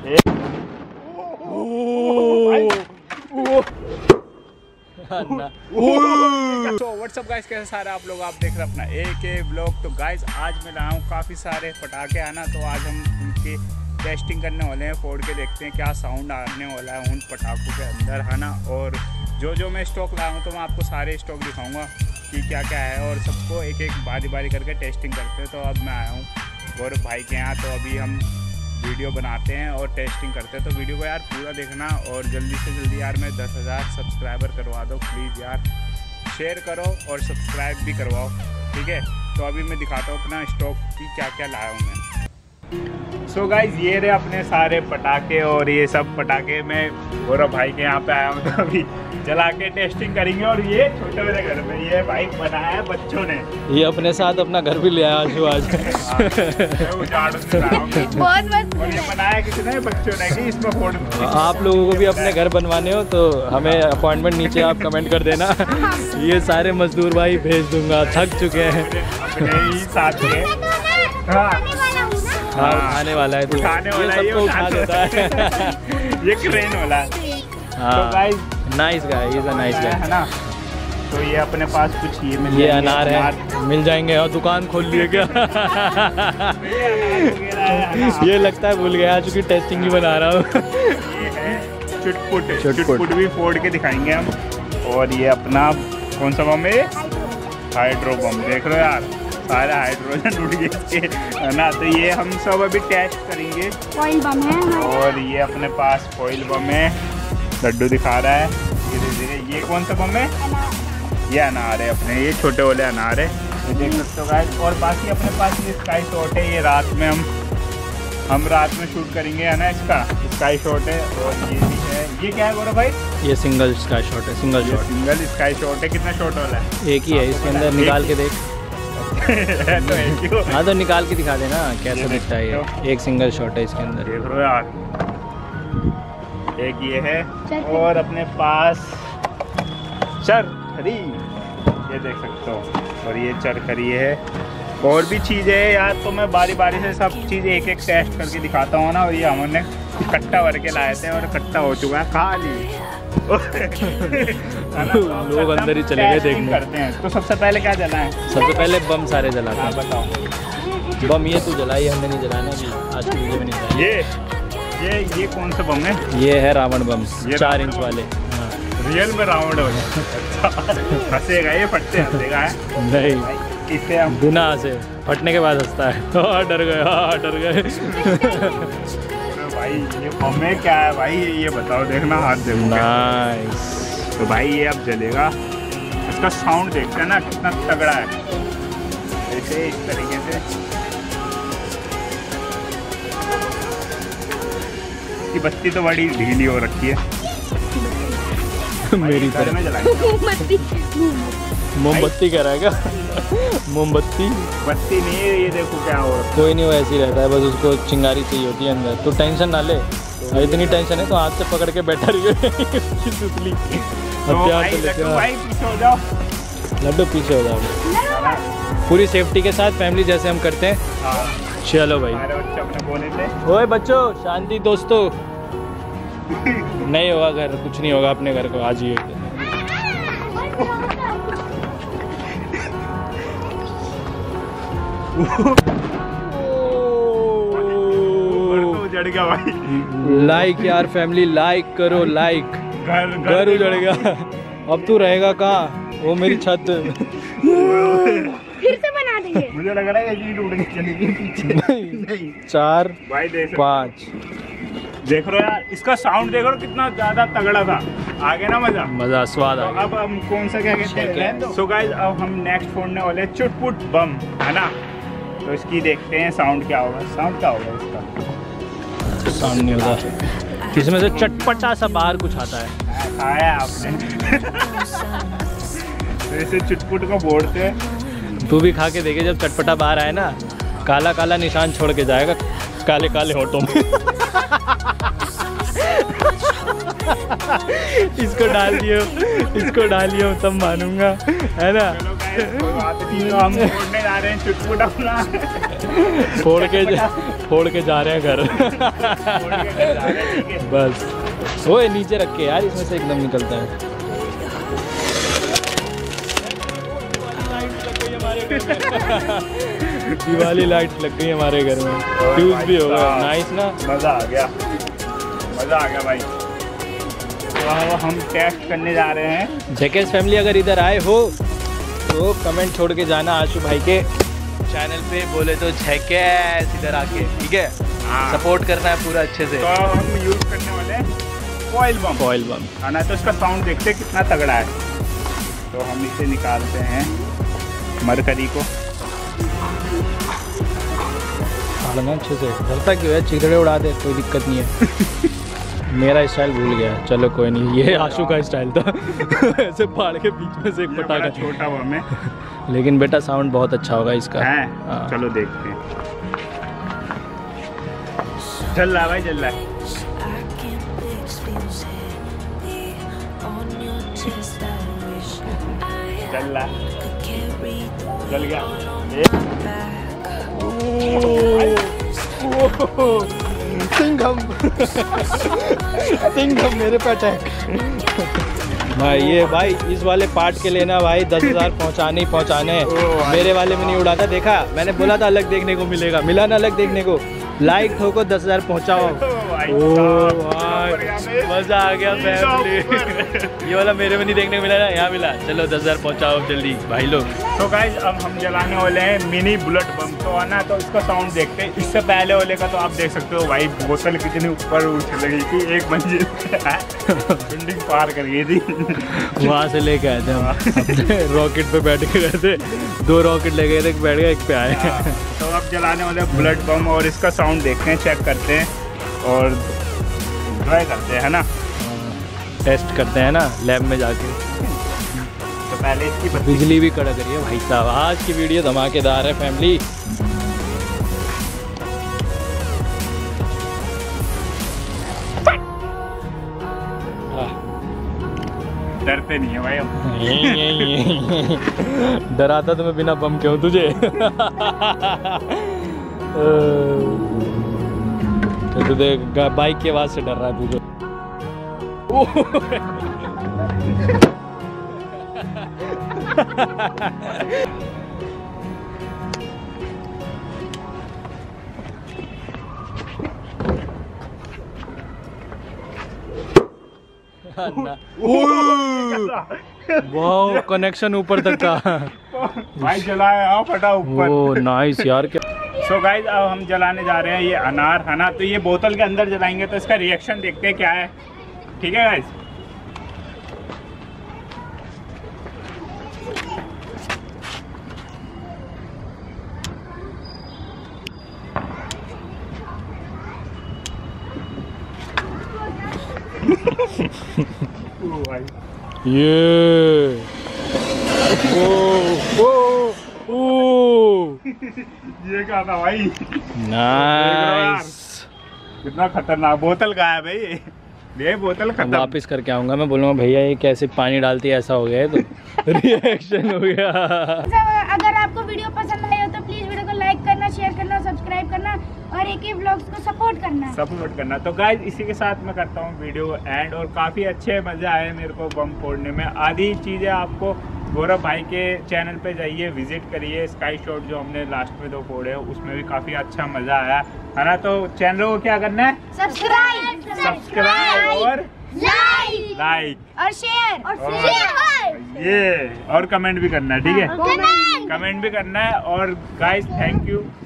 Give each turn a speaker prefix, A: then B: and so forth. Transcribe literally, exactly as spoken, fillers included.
A: तो WhatsApp guys, कैसे सारे आप लोग, आप देख रहे हैं अपना ए के ब्लॉग। तो गाइस आज मैं लाया हूँ काफ़ी सारे पटाखे आना, तो आज हम उनकी टेस्टिंग करने वाले हैं, फोड़ के देखते हैं क्या साउंड आने वाला है उन पटाखों के अंदर, है ना। और जो जो मैं स्टॉक लाया हूँ तो मैं आपको सारे स्टॉक दिखाऊंगा कि क्या क्या है, और सबको एक एक बारी बारी करके टेस्टिंग करते हैं। तो अब मैं आया हूँ गौरव भाई के यहाँ, तो अभी हम वीडियो बनाते हैं और टेस्टिंग करते हैं। तो वीडियो को यार पूरा देखना, और जल्दी से जल्दी यार मैं दस हज़ार सब्सक्राइबर करवा दो प्लीज़ यार, शेयर करो और सब्सक्राइब भी करवाओ, ठीक है। तो अभी मैं दिखाता हूँ अपना स्टॉक की क्या क्या लाया हूँ मैं। सो so गाइज, ये रहे अपने सारे पटाखे, और ये सब पटाखे मैं गौरव भाई के यहाँ पे आया हूँ, तो अभी जला के टेस्टिंग करेंगे। और ये छोटे वाले घर में ये भाई बनाया है बच्चों ने,
B: ये अपने साथ अपना घर भी ले आया आजू आज।
A: और ये बनाया किसने? बच्चों ने, कि इसमें फोड़।
B: आप लोगों को भी अपने घर बनवाने हो तो हमें अपॉइंटमेंट नीचे आप कमेंट कर देना। ये सारे मजदूर भाई भेज दूंगा, थक चुके हैं।
A: अपने ही साथ में
B: हाँ, उठाने वाला है, तो
A: उठाने वाला
B: ये सबको उठा देता है।
A: ये क्रेन वाला है।
B: हाँ, नाइस गाय, ये तो नाइस गाय
A: है ना। तो ये अपने पास कुछ ये मिल
B: ये अनार है, मिल जाएंगे। और दुकान खोल लिए क्या? ये लगता है भूल गया, चूँकि टेस्टिंग ही बना रहा हूँ।
A: ये है चुटपुट, चुटपुट भी फोड़ के दिखाएंगे हम। और ये अपना कौन सा बम है? Hydro bomb. देख लो यार, सारे हाइड्रोजन उड़ गए, है ना। तो ये हम सब अभी टेस्ट करेंगे।
C: फॉइल बम है, और
A: ये अपने पास फॉइल बम है। लड्डू दिखा रहा है धीरे धीरे। ये कौन सा बम है? ये अनार है अपने, ये छोटे वाले अनार है, ये देख सकते हो गाइस। और बाकी अपने पास ये स्काई शॉट है, ये रात में हम हम रात में शूट करेंगे, है ना। इसका स्काई शॉट है। और ये भी है, ये क्या है गौरव भाई?
B: ये सिंगल स्काई शॉट है, single shot,
A: single sky shot है। कितना शॉट वाला है?
B: एक ही है, इसके अंदर निकाल के देख।
A: तो एक ही।
B: हाँ, तो निकाल के दिखा देना कैसा दिखता है। ये एक सिंगल शॉट है इसके अंदर,
A: देख लो यार। एक ये है, और अपने पास चरखरी, ये देख सकते हो। और ये चरखरी है, और भी चीज़ें है यार। तो मैं बारी बारी से सब चीज़ एक एक टेस्ट करके दिखाता हूँ ना। और ये हमने कट्टा भर के लाए थे, और कट्टा हो चुका है खाली।
B: लोग अंदर ही चले गए देखने।
A: करते हैं। तो सबसे पहले क्या जलाएं?
B: सबसे पहले बम सारे जलाते हैं।
A: बताओ।
B: बम ये तू जलाई, हमने नहीं जलाना है, आज की वीडियो में नहीं जलाना।
A: ये ये ये कौन सा बम है?
B: ये है रावण बम, चार इंच वाले।
A: रियल में रावण है। हंसेगा ये, फटते हंसेगा है?
B: नहीं,
A: इसे हम
B: बिना से फटने के बाद हंसता है। हाँ, डर गए, हाँ डर गए।
A: भाई ये बम है क्या है भाई? ये बताओ, देखना हाथ देखो।
B: नाइस।
A: तो भाई ये अब जलेगा। इसका साउंड देखते हैं ना कितना तगड़ा है। ऐसे इस तरीके से की बत्ती तो बड़ी ढीली हो रखी है।
B: मेरी तरह
A: में जलाएंगे।
B: मोमबत्ती कह रहा है क्या? मोमबत्ती
A: बत्ती नहीं है, ये देखो क्या हो रहा है।
B: कोई नहीं, वो ऐसे ही रहता है, बस उसको चिंगारी चाहिए होती है अंदर। तो टेंशन ना ले, इतनी टेंशन है तो हाथ से पकड़ के बैठा रही है।
A: भाई पीछे हो जाओ,
B: लड्डू पीछे हो जाओ। पूरी सेफ्टी के साथ फैमिली जैसे हम करते हैं। चलो भाई। ओए बच्चों, शांति दोस्तों। नहीं होगा घर, कुछ नहीं होगा, अपने घर को आज ही।
A: उजड़ गया भाई।
B: लाइक यार फैमिली, लाइक करो, लाइक।
A: घर
B: घर उजड़ गया। अब तू रहेगा कहाँ? वो मेरी छत
C: फिर से बना देंगे।
A: मुझे लग रहा है ये टूट के चलेगी पीछे। नहीं,
B: चार
A: भाई देख
B: पाँच।
A: देख रहे हो यार, इसका साउंड देख रहे हो कितना ज्यादा तगड़ा था। आगे ना मजा
B: मजा स्वाद आ
A: तो
B: गया।
A: अब हम कौन सा क्या कहते हैं? सो गाइस, अब हम नेक्स्ट फोड़ने वाले हैं चुटपुट बम, है ना। तो इसकी देखते हैं साउंड क्या होगा। साउंड क्या होगा इसका?
B: साउंड नहीं होता, इसमें से चटपटा सा बाहर कुछ आता है।
A: खाया आपने? तो इसे चुटपुट को बोलते हैं।
B: तू भी खा के देखे, जब चटपटा बाहर आए ना, काला काला निशान छोड़ के जाएगा काले काले होठों में। इसको डाल दियो, इसको डालियो तब मानूंगा, है ना।
A: तो हम फोड़ने जा रहे हैं चुटपुट अपना।
B: फोड़ के फोड़ के जा रहे हैं घर।
A: फोड़ के घर जा रहे हैं, ठीक है।
B: बस ओए नीचे रख के यार, इसमें से एकदम निकलता है। दिवाली लाइट लग गई हमारे घर में, फ्यूज भी हो गया। नाइस ना,
A: मज़ा आ गया, मज़ा आ गया भाई। तो अब हम टेस्ट करने जा रहे हैं।
B: जैकेस फैमिली अगर इधर आए हो तो कमेंट छोड़ के जाना आशु भाई के चैनल पे, बोले तो जैकेस इधर आके, ठीक है। सपोर्ट करना है पूरा अच्छे से।
A: तो हम यूज़ करने वाले हैं फॉइल बम।
B: फॉइल बम
A: है ना, तो इसका साउंड देखते हैं कितना तगड़ा है। तो हम इसे निकालते हैं मरकरी को।
B: डालना अच्छे से, डरता क्यों है, चिड़े उड़ा दे, कोई दिक्कत नहीं है। मेरा स्टाइल भूल गया, चलो कोई नहीं, ये आशु का स्टाइल था। ऐसे पहाड़ के बीच में से एक पटाखा,
A: छोटा वो हमें,
B: लेकिन बेटा साउंड बहुत अच्छा होगा इसका
A: है।
B: हाँ।
A: चलो देखते हैं। चल रहा है भाई, चल रहा है। चल रहा है, चल गया।
B: सिंघम सिंघम मेरे पे अटैक। भाई ये भाई इस वाले पार्ट के लेना भाई, दस हजार पहुँचाने ही पहुँचाने। मेरे वाले में नहीं उड़ाता, देखा मैंने बोला था अलग देखने को मिलेगा, मिला ना अलग देखने को। लाइक ठोको, दस हजार पहुँचाओ। ओ भाई मजा आ गया फैमिली। ये वाला मेरे में नहीं देखने को मिला ना, यहाँ मिला। चलो दस हजार पहुँचाओ जल्दी भाई लोग।
A: तो गाइज अब हम जलाने वाले हैं मिनी बुलेट बम। तो आना, तो इसका साउंड देखते हैं। इससे पहले वाले का तो आप देख सकते हो भाई, बोतल कितनी ऊपर उठ गई थी, एक मंजिल बिल्डिंग पार कर गई थी।
B: वहाँ से लेके आए थे हम अपने रॉकेट पे बैठ के गए थे, दो रॉकेट ले गए थे, एक बैठ गए एक पे आए।
A: तो अब जलाने वाले बुलेट बम और इसका साउंड देखते हैं, चेक करते हैं और ट्राई करते हैं, है ना,
B: टेस्ट करते हैं ना लैब में जाके।
A: तो पहले इसकी बत्ती।
B: बिजली भी कड़क रही है भाई साहब। आज की वीडियो धमाकेदार है फैमिली।
A: डरते नहीं है भाई हम।
B: डराता तो मैं बिना बम के हूँ तुझे। तो तू देख बाइक की आवाज से डर रहा है तुझे। वाह कनेक्शन ऊपर तक था
A: भाई, जलाया हाँ, फटा ऊपर।
B: ओह नाइस यार। क्या
A: सो गाइज अब हम जलाने जा रहे हैं ये अनार, है ना। तो ये बोतल के अंदर जलाएंगे, तो इसका रिएक्शन देखते हैं क्या है, ठीक है गाइज।
B: ये ओ ओ ओ
A: ये क्या था भाई,
B: नाइस।
A: कितना खतरनाक। बोतल गायब है ये, ये बोतल खत्म।
B: वापस करके आऊंगा, मैं बोलूँगा भैया ये कैसे पानी डालती है, ऐसा हो गया है। तो रिएक्शन हो गया।
C: अगर आपको वीडियो पसंद आए हो तो प्लीज वीडियो को लाइक करना, शेयर करना, सब्सक्राइब करना और एक ही व्लॉग्स को सपोर्ट करना
A: सपोर्ट करना। तो गाइज इसी के साथ मैं करता हूँ वीडियो एंड। और काफ़ी अच्छे मज़े आए मेरे को बम फोड़ने में। आधी चीज़ें आपको गौरव भाई के चैनल पे जाइए, विजिट करिए। स्काई शॉट जो हमने लास्ट में दो फोड़े उसमें भी काफ़ी अच्छा मज़ा आया, है ना। तो चैनल को क्या करना है,
C: सब्सक्राइब
A: सब्सक्राइब और
C: लाइक
A: लाइक
C: और शेयर और
A: और
C: शेयर
A: ये और कमेंट भी करना है, ठीक है।
C: कमेंट
A: कमेंट भी करना है। और गाइस थैंक यू